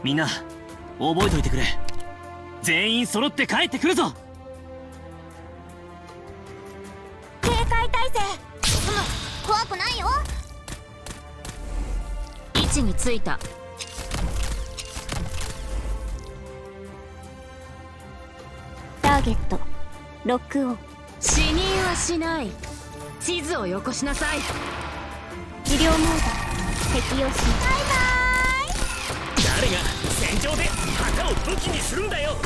みんな覚えといてくれ。全員揃って帰ってくるぞ。 警戒態勢。怖くないよ。 位置についた。 ターゲットロックオン。 死人はしない。地図をよこしなさい。 治療モード適用し。バイバーイ。 誰が戦場で旗を武器にするんだよ。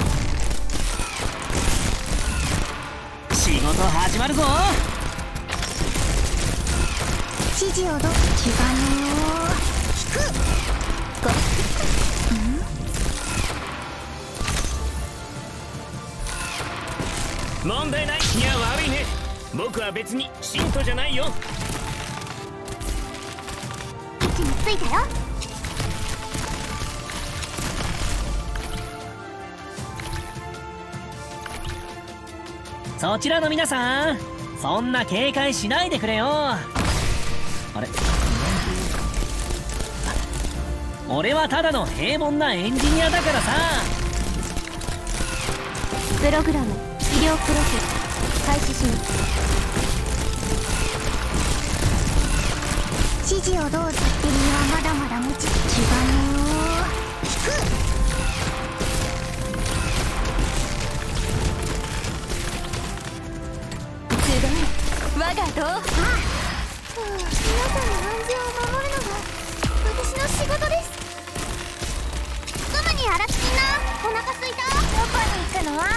仕事始まるぞ。 指示をど。気がの引く。 問題ない。いや悪いね。僕は別に信徒じゃないよ。 位置についたよ。 そちらの皆さん、そんな警戒しないでくれよ。あれ、俺はただの平凡なエンジニアだからさ。 プログラム医療プロセス開始します。指示をどうぞ。敵にはまだまだ無知。気がの引く。 すごい。我が同伴。 皆さんの安全を守るのが私の仕事です。すぐに洗ってきな。お腹すいた。どこに行くの？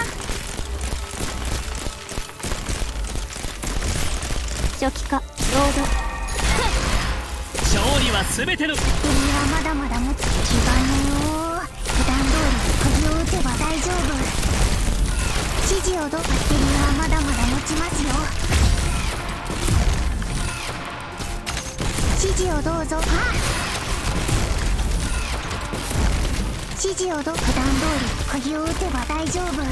初期化ロード。 勝利は全ての。 君はまだまだ持つ。気がの普段通り首を打てば大丈夫。指示をど。君はまだまだ持ちますよ。指示をどうぞ。指示をど。普段通り釘を打てば大丈夫。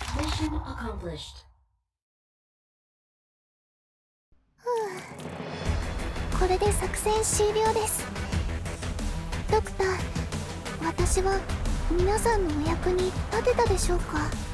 これで作戦終了です。ドクター、私は皆さんのお役に立てたでしょうか。